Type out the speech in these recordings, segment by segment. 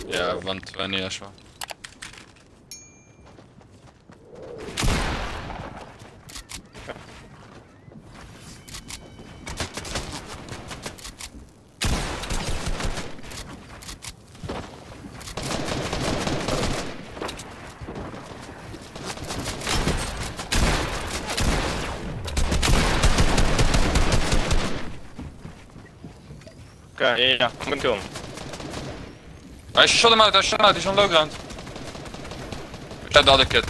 Yeah, 120 as well. Okay, yeah, I'm gonna kill him. I shot him out, he's on low ground. Shot the other kid.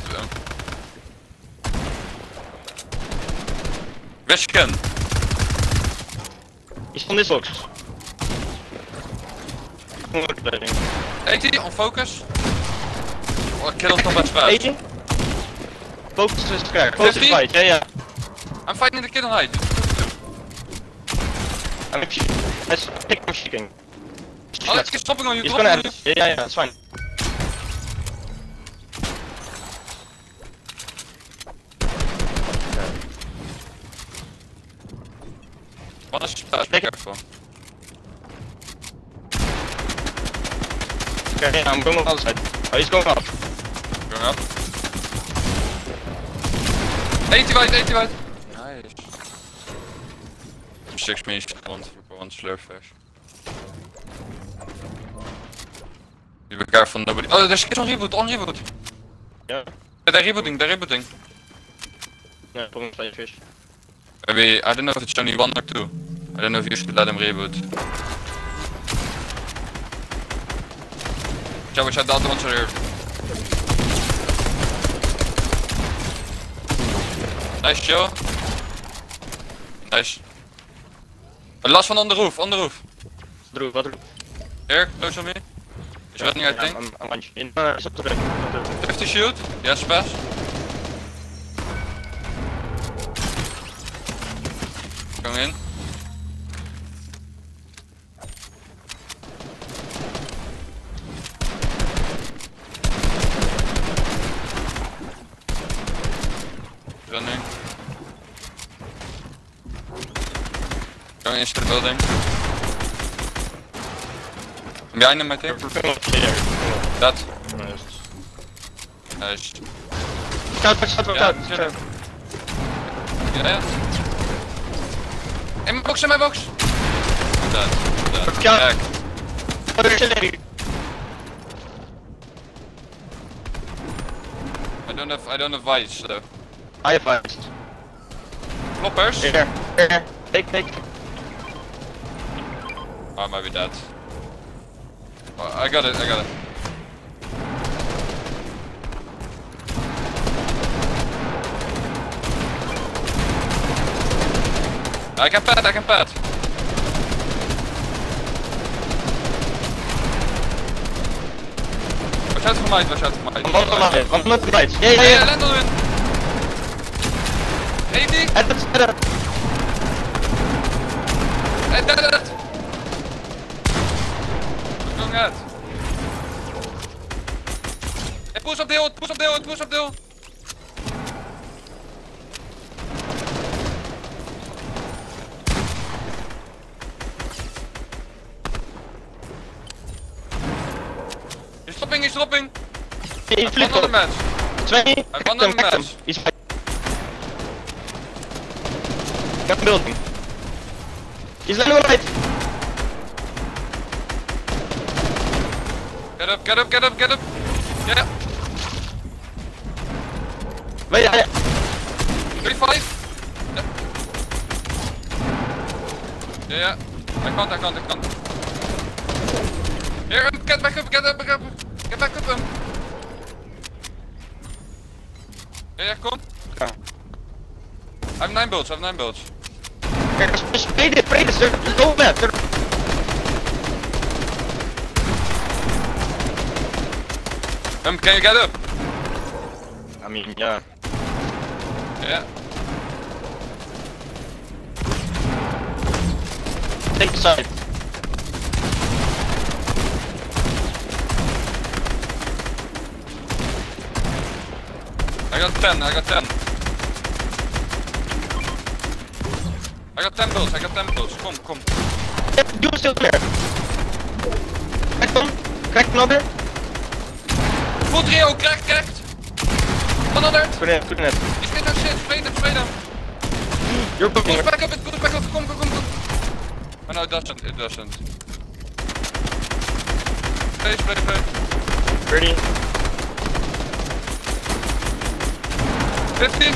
Where's Ken? He's on this box. I'm rotating. 80 on focus. Oh, kill on top at fast. 80? Focus is cracked. Focus 50? is right, yeah. I'm fighting the kid on height. I'm let's pick him shooting. Oh, let's get stopping on you. He's gonna end. Yeah, that's fine. One is splash, be careful. Okay, I'm going on the other side. Oh, he's going up. Going up. 80 white, 80 white. Nice. 6 minutes, one slurp fish. You be careful, nobody. Oh, there's kids on reboot. Yeah. They're rebooting. Yeah, probably play fish. Maybe, I don't know if it's only 1 or 2. I don't know if you should let him reboot. Watch out, the other ones are here. Nice, Joe. Nice. Last one on the roof, What? Here, close on me. He's running, I think. I'm on in. It's up to the 50 shoot. Yes, pass. Going in. Running. Going into the building. I'm behind him, I think. That. Nice. Out. Yeah. In my box. Dead. Back. I don't have vice though. I have fires. Floppers? Here. Take. Oh, I might be dead. Oh, I got it. I can pad. Watch out for might. I'm not right. Yeah, land on it. 80. At the Dead. Going out. Hey, push up the hill. He's dropping. He's I've won another match. 20. I've won another match. He's fine. Got building. He's landing on right. Get up. Yeah. Wait, 35. Yeah. I can't. Here, get back up. Get back up. Yeah, come. Okay. I have 9 builds. Spray this, sir. Go back. Can you get up? I mean, yeah. Yeah. Take the side. I got 10. I got 10 builds. Come. You still clear. Back on. Crack another. Full trio, cracked. 100. Good net. He's getting shit, spray them. You're booking. Goes back up, come. Oh no, it doesn't. Play. Ready. 50.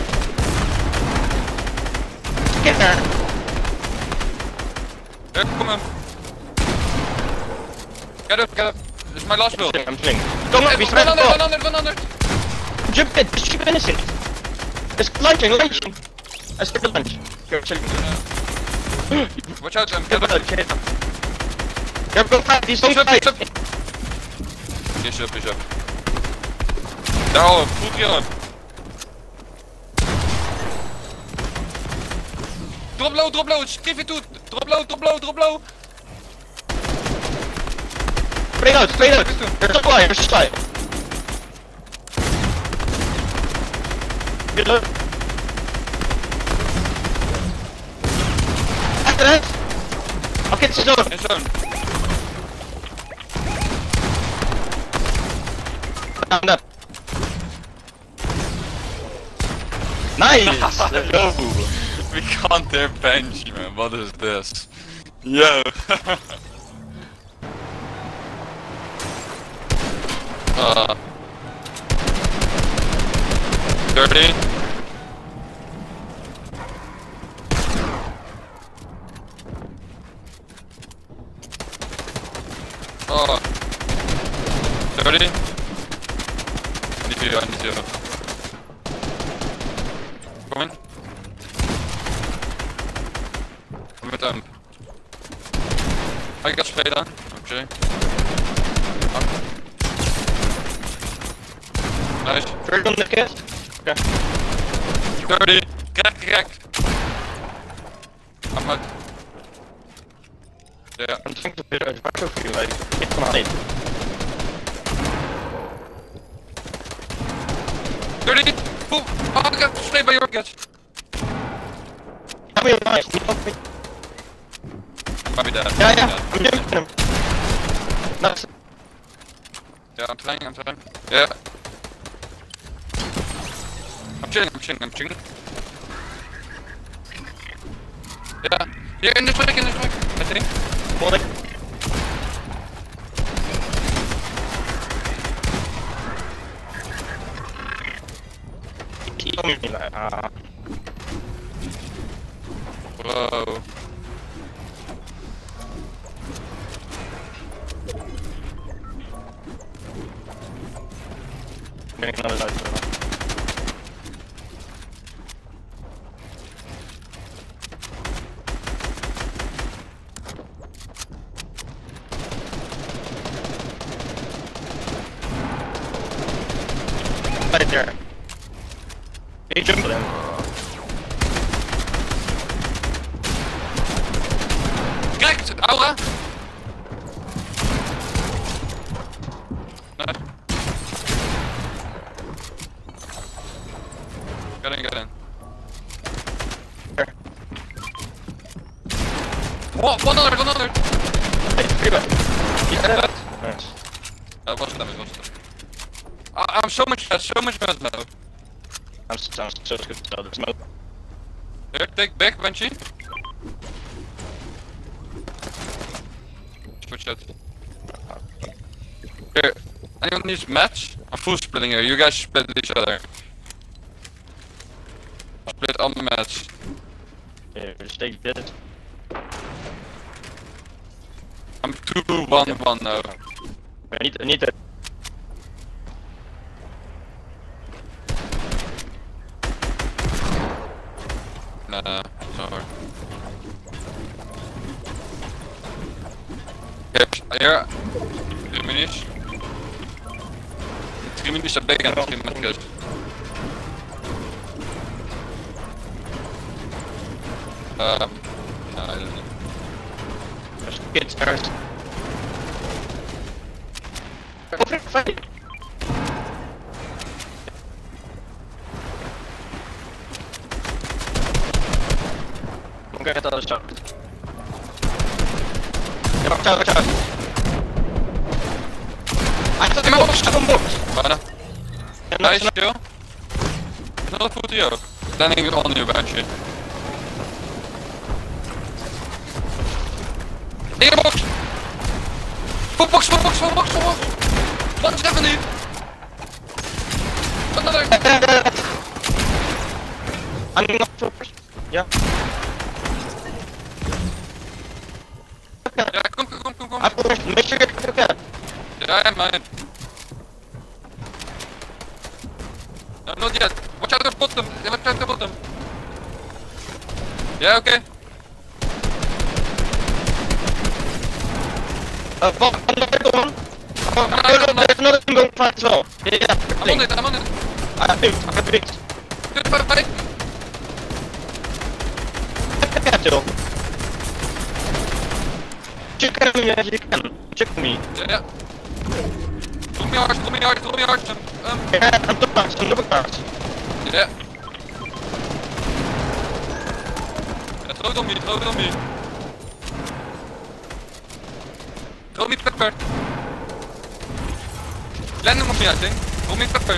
Get there. Yeah, come on. Get up. This is my last build. I'm swinging. Come on, we smash 100. Jump it, just keep finishing. Just launching. I start the launch. You're chilling. Watch out, Get get up. You're go fast, he's so Push up. fast. Push up. Daar, full trio. Drop low, give it to. Drop low. Straight out. You're supply. Good luck. After that, I'll get the zone. In zone. Down up. Nice! Let's go! We can't dare bench, man. What is this? Yo! 30. Oh. 30. I need you. Come in. Come with them. I got spray down. Okay. Nice. Third on the cast. Okay. 30. Crack. I'm out. Yeah. I'm trying to figure out what to feel like. It's not it. 30. Boom. Oh, I got sprayed by your catch. Come here, nice. Might be dead. Yeah. I'm doing him. Nice. Yeah, I'm trying. Yeah. I'm chilling. Yeah. Yeah, in this back, I think. Holding. Keep me like, Whoa. getting another light. Right there. Hey, jump for them. Cracked! Aura! Nice. Get in. Here. Whoa, 100! Hey, pretty bad. He's dead. Nice. Was het hem. I'm so much mad now. I'm so good to tell the smoke. Here, take back, Banshee. Switch it. Here, anyone needs match? I'm full splitting here, you guys split each other. Split on the match. Yeah, just take this. I'm 2-1-1 now. I need to. Nah, sorry. Here, 3 minis. 3 minis are big and 3 meters. No, I don't know. Just get started. Fight. I'm gonna get another shot. Watch out. I thought the box, second box. Bijna. En Nice, kill. Dat voelt hij ook. Landing on you, bandje. In je box! Fullbox, fullbox, fullbox, fullbox! 170! Another! I'm going up first. Yeah. Ja, kom. Make sure you get that. Ja, man. No, not yet. Watch out the bottom. Watch out the bottom. Yeah, okay. Another one. There's another thing going fine as well. Yeah, I'm on it. I have picked. Good, bye. Check me as you can. Check me. Yeah. Throw me hard. Yeah, I'm double cards. Yeah. Yeah, throw it on me. Throw me pepper. Landing on me, I think. Throw me pepper.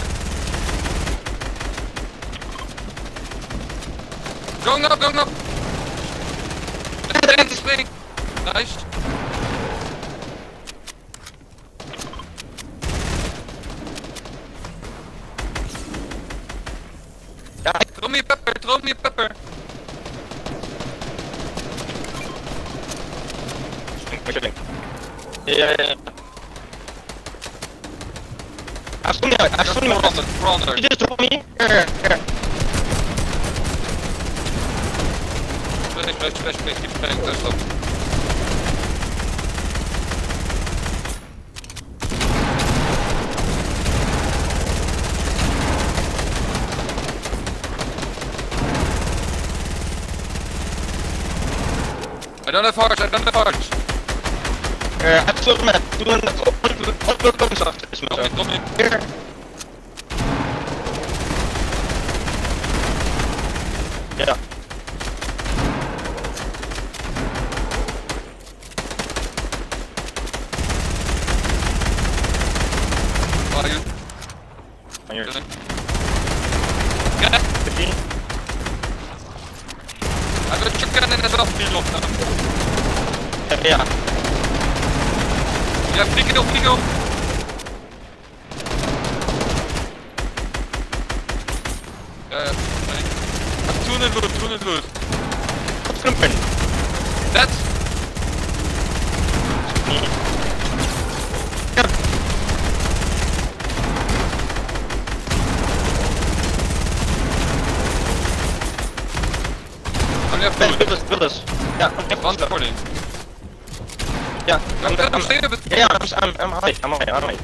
Going up. Land is playing. Nice. Throw me pepper. Yeah. I saw me. Front. You just told me. Here. Flash, keep playing, touch up. I don't have hearts. I saw him. What comes after this man? Come in. Here. Yeah. Are you? On yours. Yeah. 15. I got your cannon as well. Feel off now. Yeah. Yeah, flick it up. Toen het goed. What's coming? That. Build us. Yeah, One for Yeah, I'm staying a bit. Yeah, I'm high.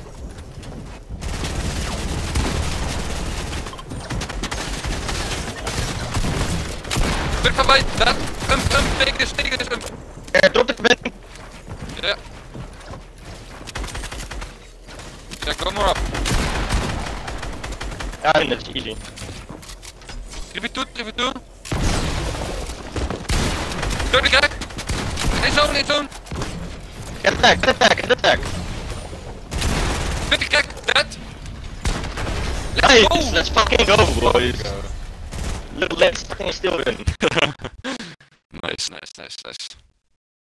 Quick voorbij, daar. Take this. Yeah, drop the vent. Yeah. Yeah, go more up. Yeah, that's easy. 3v2. Third crack. In zone. Get attack. 50 crack, dead. Nice, let's fucking go, boys. Let's fucking still win. Nice.